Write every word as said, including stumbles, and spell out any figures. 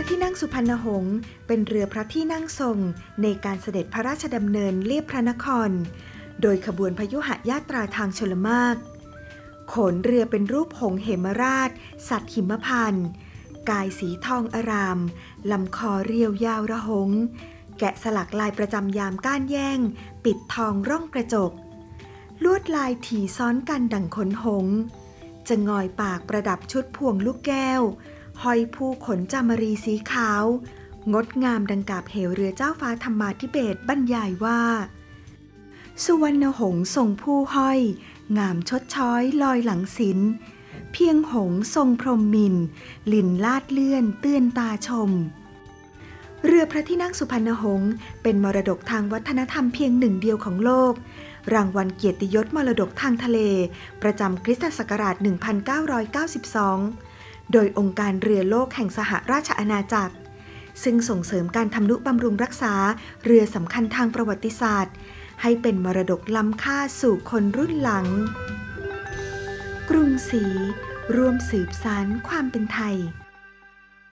ที่นั่งสุพรรณหงษ์เป็นเรือพระที่นั่งทรงในการเสด็จพระราชดำเนินเลียบพระนครโดยขบวนพยุหญาตราทางชลมารโขนเรือเป็นรูปหงส์เหมราชสัตว์หิมพานต์กายสีทองอารามลำคอเรียวยาวระหงแกะสลักลายประจำยามก้านแย่งปิดทองร่องกระจกลวดลายถี่ซ้อนกันดั่งขนหงส์จะงอยปากประดับชุดพวงลูกแก้วห้อยผู้ขนจามรีสีขาวงดงามดังกาบเหวเรือเจ้าฟ้าธรรมาธิเบศรบรรยายว่าสุวรรณหงส์ทรงผู้ห้อยงามชดช้อยลอยหลังศิลป์เพียงหงส์ทรงพรหมมินลินลาดเลื่อนเตื้อนตาชมเรือพระที่นั่งสุพรรณหงษ์เป็นมรดกทางวัฒนธรรมเพียงหนึ่งเดียวของโลกรางวัลเกียรติยศมรดกทางทะเลประจำคริสตศักราช หนึ่งพันเก้าร้อยเก้าสิบสอง โดยองค์การเรือโลกแห่งสหราชอาณาจักรซึ่งส่งเสริมการทำนุบำรุงรักษาเรือสำคัญทางประวัติศาสตร์ให้เป็นมรดกล้ำค่าสู่คนรุ่นหลังกรุงศรีร่วมสืบสานความเป็นไทย